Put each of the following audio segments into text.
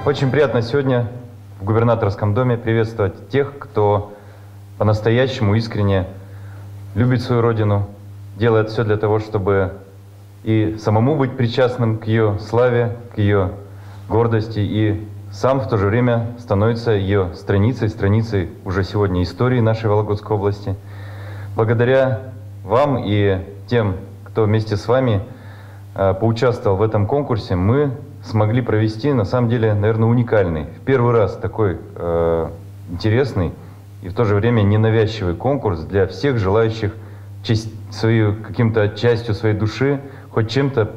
Очень приятно сегодня в губернаторском доме приветствовать тех, кто по-настоящему искренне любит свою родину, делает все для того, чтобы и самому быть причастным к ее славе, к ее гордости, и сам в то же время становится ее страницей уже сегодня истории нашей Вологодской области. Благодаря вам и тем, кто вместе с вами поучаствовал в этом конкурсе, мы смогли провести, на самом деле, наверное, уникальный, в первый раз такой интересный и в то же время ненавязчивый конкурс для всех желающих каким-то частью своей души, хоть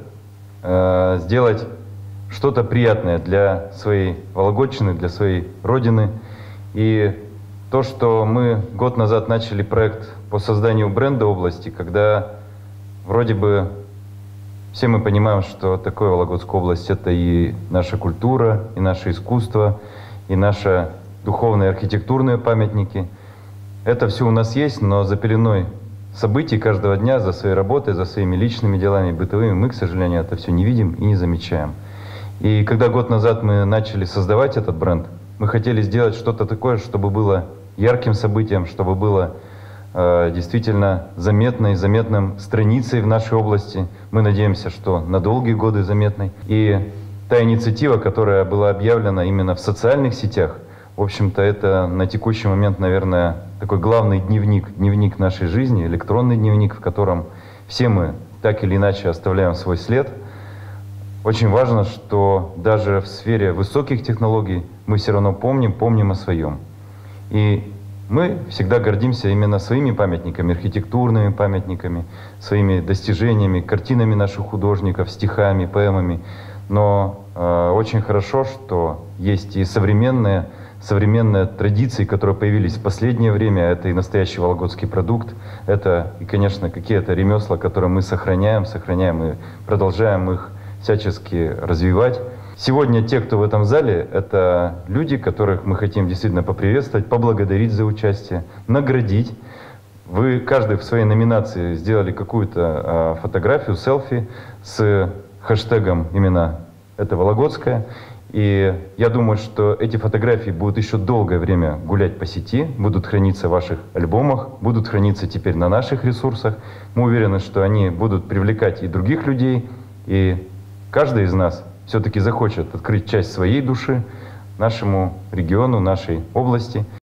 чем-то сделать что-то приятное для своей Вологодчины, для своей Родины. И то, что мы год назад начали проект по созданию бренда области, когда вроде бы все мы понимаем, что такое Вологодская область — это и наша культура, и наше искусство, и наши духовные архитектурные памятники. Это все у нас есть, но за пеленой событий каждого дня, за своей работой, за своими личными делами, бытовыми, мы, к сожалению, это все не видим и не замечаем. И когда год назад мы начали создавать этот бренд, мы хотели сделать что-то такое, чтобы было ярким событием, чтобы было действительно заметным страницей в нашей области. Мы надеемся, что на долгие годы заметной. И та инициатива, которая была объявлена именно в социальных сетях, в общем-то, это на текущий момент, наверное, такой главный дневник нашей жизни, электронный дневник, в котором все мы так или иначе оставляем свой след. Очень важно, что даже в сфере высоких технологий мы все равно помним о своем. И мы всегда гордимся именно своими памятниками, архитектурными памятниками, своими достижениями, картинами наших художников, стихами, поэмами. Но очень хорошо, что есть и современные традиции, которые появились в последнее время. Это и настоящий вологодский продукт, это и, конечно, какие-то ремесла, которые мы сохраняем и продолжаем их всячески развивать. Сегодня те, кто в этом зале, это люди, которых мы хотим действительно поприветствовать, поблагодарить за участие, наградить. Вы, каждый в своей номинации, сделали какую-то фотографию, селфи с хэштегом именно «Это Вологодская». И я думаю, что эти фотографии будут еще долгое время гулять по сети, будут храниться в ваших альбомах, будут храниться теперь на наших ресурсах. Мы уверены, что они будут привлекать и других людей, и каждый из нас все-таки захочет открыть часть своей души нашему региону, нашей области.